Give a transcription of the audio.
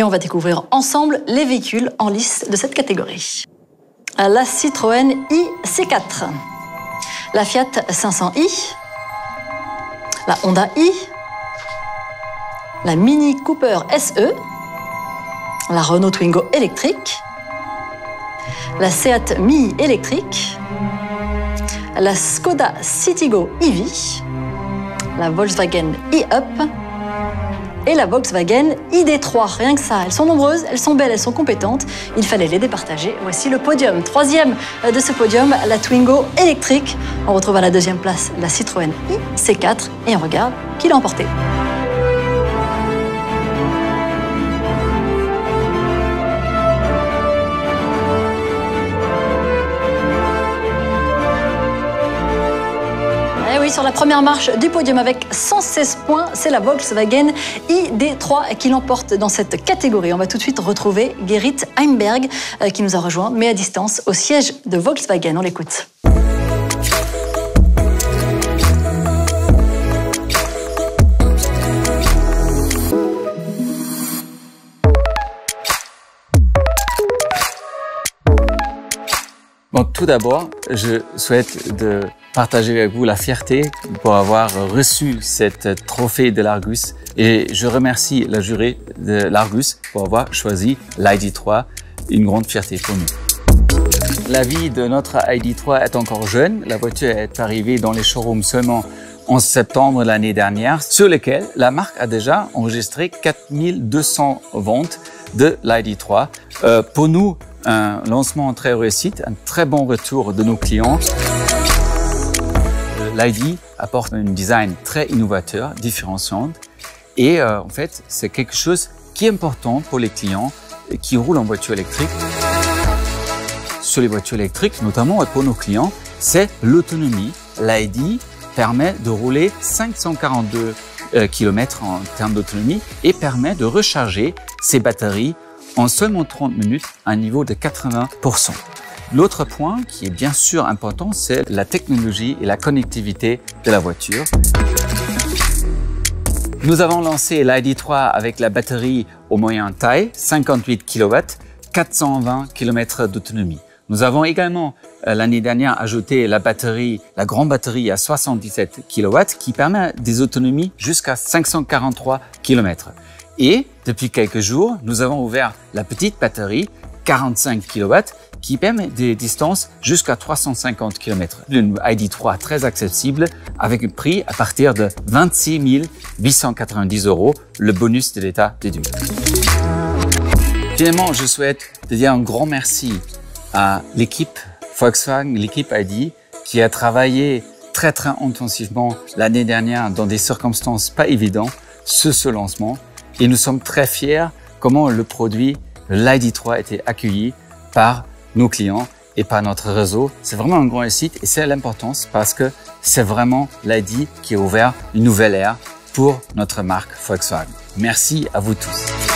on va découvrir ensemble les véhicules en lice de cette catégorie. La Citroën i-C4, la Fiat 500i, la Honda i, la Mini Cooper SE, la Renault Twingo électrique, la Seat Mii électrique, la Skoda Citigo EV, la Volkswagen e-Up et la Volkswagen ID3. Rien que ça, elles sont nombreuses, elles sont belles, elles sont compétentes. Il fallait les départager. Voici le podium. Troisième de ce podium, la Twingo électrique. On retrouve à la deuxième place la Citroën i-C4 et on regarde qui l'a emporté. Sur la première marche du podium avec 116 points, c'est la Volkswagen ID3 qui l'emporte dans cette catégorie. On va tout de suite retrouver Gerrit Heimberg qui nous a rejoint, mais à distance, au siège de Volkswagen. On l'écoute. Bon, tout d'abord, je souhaite de partager avec vous la fierté pour avoir reçu cette trophée de l'Argus et je remercie la jury de l'Argus pour avoir choisi l'ID3, une grande fierté pour nous. La vie de notre ID3 est encore jeune. La voiture est arrivée dans les showrooms seulement en septembre l'année dernière, sur lesquels la marque a déjà enregistré 4200 ventes de l'ID3. Pour nous, un lancement très réussi, un très bon retour de nos clients. L'ID apporte un design très innovateur, différenciant et en fait, c'est quelque chose qui est important pour les clients qui roulent en voiture électrique. Sur les voitures électriques, notamment pour nos clients, c'est l'autonomie. L'ID permet de rouler 542 km en termes d'autonomie et permet de recharger ses batteries en seulement 30 minutes à un niveau de 80%. L'autre point qui est bien sûr important, c'est la technologie et la connectivité de la voiture. Nous avons lancé l'ID3 avec la batterie au moyen taille, 58 kW, 420 km d'autonomie. Nous avons également l'année dernière ajouté la grande batterie à 77 kW qui permet des autonomies jusqu'à 543 km. Et depuis quelques jours, nous avons ouvert la petite batterie 45 kW qui permet des distances jusqu'à 350 km. Une ID3 très accessible avec un prix à partir de 26 890 €, le bonus de l'État déduit. Finalement, je souhaite te dire un grand merci à l'équipe Volkswagen, l'équipe ID, qui a travaillé très intensivement l'année dernière dans des circonstances pas évidentes sur ce lancement. Et nous sommes très fiers comment le produit, l'ID3, a été accueilli par nos clients et par notre réseau. C'est vraiment un grand réussite et c'est l'importance parce que c'est vraiment l'ID qui a ouvert une nouvelle ère pour notre marque Volkswagen. Merci à vous tous.